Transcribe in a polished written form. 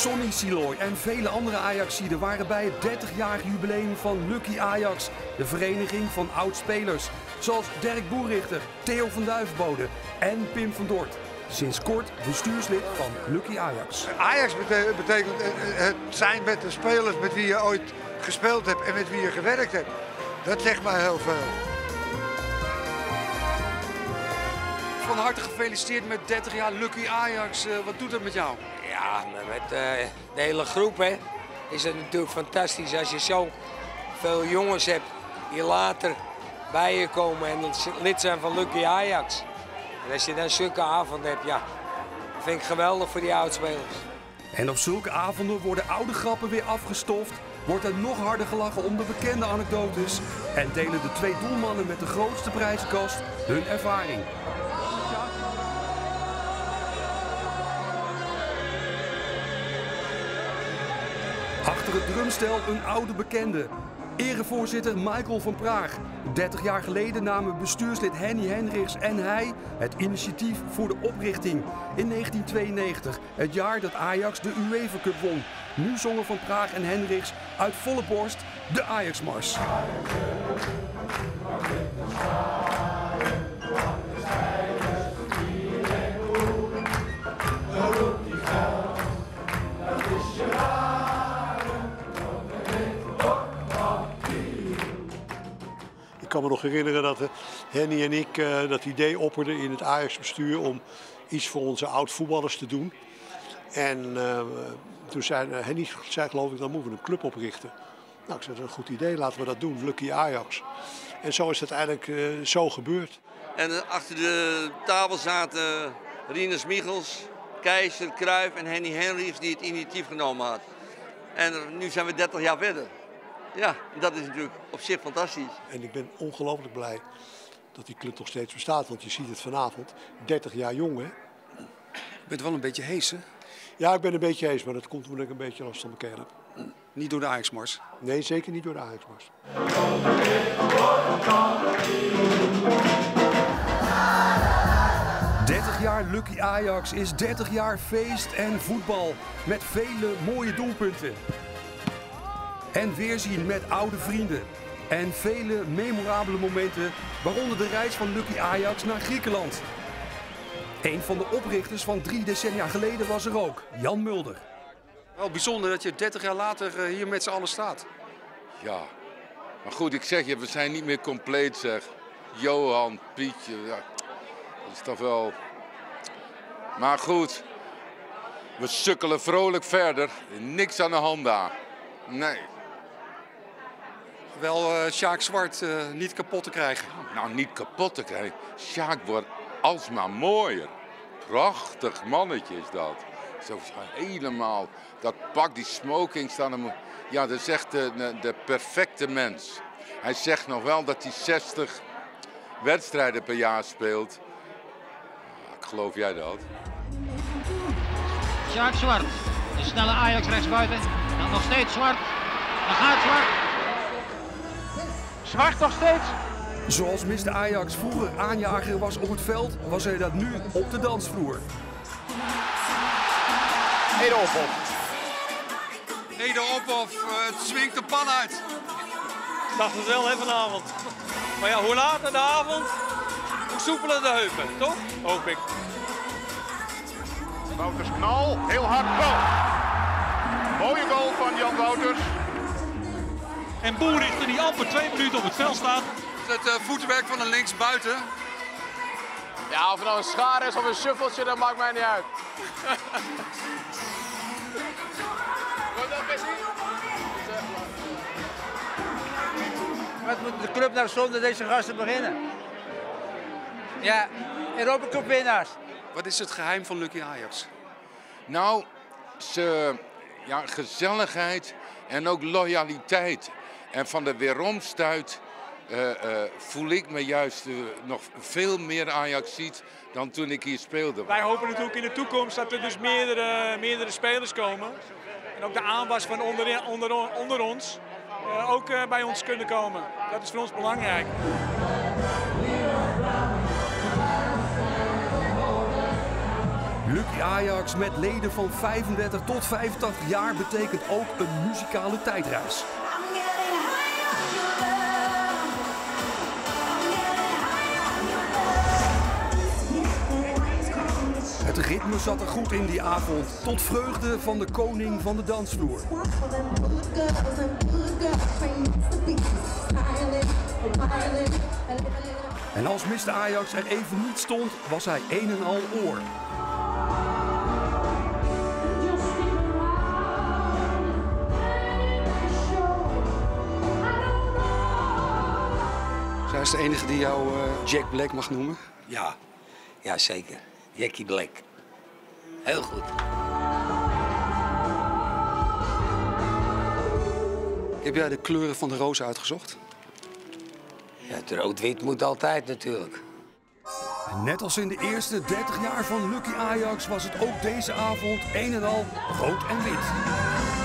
Sonny Siloy en vele andere Ajaxiden waren bij het 30-jarig jubileum van Lucky Ajax, de vereniging van oud-spelers. Zoals Dirk Boerichter, Theo van Duivenbode en Pim van Dort. Sinds kort bestuurslid van Lucky Ajax. Ajax betekent het zijn met de spelers met wie je ooit gespeeld hebt en met wie je gewerkt hebt. Dat zegt mij heel veel. Van harte gefeliciteerd met 30 jaar Lucky Ajax. Wat doet dat met jou? Ja, met de hele groep hè, is het natuurlijk fantastisch als je zo veel jongens hebt die later bij je komen en lid zijn van Lucky Ajax. En als je dan zulke avonden hebt, ja, dat vind ik geweldig voor die oudspelers. En op zulke avonden worden oude grappen weer afgestoft, wordt er nog harder gelachen om de bekende anekdotes en delen de twee doelmannen met de grootste prijzenkast hun ervaring. Achter het drumstel een oude bekende. Erevoorzitter Michael van Praag. 30 jaar geleden namen bestuurslid Henny Hendricks en hij het initiatief voor de oprichting. In 1992, het jaar dat Ajax de UEFA Cup won. Nu zongen Van Praag en Hendricks uit volle borst de Ajax-mars. Ik kan me nog herinneren dat Henny en ik dat idee opperden in het Ajax-bestuur om iets voor onze oud-voetballers te doen. En toen zei Henny, geloof ik, dan moeten we een club oprichten. Nou, ik zei, dat is een goed idee, laten we dat doen, Lucky Ajax. En zo is het eigenlijk zo gebeurd. En achter de tafel zaten Rinus Michels, Keizer, Cruyff en Henny Hendricks die het initiatief genomen had. En nu zijn we 30 jaar verder. Ja, dat is natuurlijk op zich fantastisch. En ik ben ongelooflijk blij dat die club nog steeds bestaat. Want je ziet het vanavond, 30 jaar jong hè. Je bent wel een beetje hees hè? Ja, ik ben een beetje hees, maar dat komt omdat ik een beetje last van mijn keel heb. Niet door de Ajax-mars? Nee, zeker niet door de Ajax-mars. Jaar Lucky Ajax is 30 jaar feest en voetbal met vele mooie doelpunten. En weerzien met oude vrienden. En vele memorabele momenten, waaronder de reis van Lucky Ajax naar Griekenland. Een van de oprichters van 3 decennia geleden was er ook, Jan Mulder. Wel bijzonder dat je 30 jaar later hier met z'n allen staat. Ja, maar goed, ik zeg je, we zijn niet meer compleet zeg. Johan, Pietje, ja, dat is toch wel... Maar goed, we sukkelen vrolijk verder. Niks aan de hand daar. Nee. Wel Sjaak Zwart niet kapot te krijgen. Nou, niet kapot te krijgen. Sjaak wordt alsmaar mooier. Prachtig mannetje is dat. Zo helemaal, dat pak, die smoking staan hem. Ja, dat is echt de perfecte mens. Hij zegt nog wel dat hij 60 wedstrijden per jaar speelt. Geloof jij dat? Sjaak Zwart, de snelle Ajax rechtsbuiten. Dan nog steeds Zwart. Dan gaat Zwart. Zwart nog steeds. Zoals Mr. Ajax vroeger aanjager was op het veld, was hij dat nu op de dansvloer. Ede Ophof. Ede Ophof, het zwingt de pan uit. Ik dacht het wel hè, vanavond. Maar ja, hoe later de avond, hoe soepeler de heupen, toch? Hoop ik. Wouters knal, heel hard goal. Mooie goal van Jan Wouters. En Boerichter die amper 2 minuten op het veld staat. Het voetenwerk van een linksbuiten. Ja, of het nou een schaar is of een suffeltje, dat maakt mij niet uit. Wat moet de club nou zonder deze gasten beginnen? Ja, Europa Cup winnaars. Wat is het geheim van Lucky Ajax? Nou, gezelligheid en ook loyaliteit. En van de weeromstuit voel ik me juist nog veel meer Ajaxiet dan toen ik hier speelde. Wij hopen natuurlijk in de toekomst dat er dus meerdere spelers komen. En ook de aanwas van onder ons ook bij ons kunnen komen. Dat is voor ons belangrijk. Lucky Ajax met leden van 35 tot 85 jaar betekent ook een muzikale tijdreis. Het ritme zat er goed in die avond, tot vreugde van de koning van de dansvloer. En als Mr. Ajax er even niet stond, was hij een en al oor. Zij is de enige die jou Jack Black mag noemen? Ja, ja zeker. Jackie Black. Heel goed. Heb jij de kleuren van de roos uitgezocht? Ja, het rood-wit moet altijd natuurlijk. En net als in de eerste 30 jaar van Lucky Ajax was het ook deze avond een en al rood en wit.